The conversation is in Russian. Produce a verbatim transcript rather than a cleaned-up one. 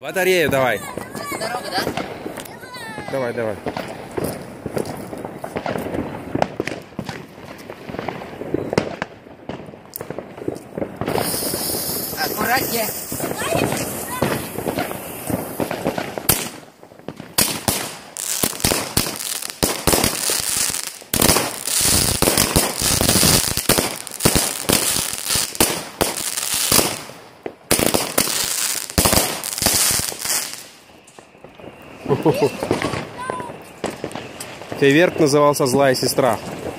Батарею давай. Дорога, да? Давай, давай. Аккуратнее. Фейерверк назывался «Злая сестра».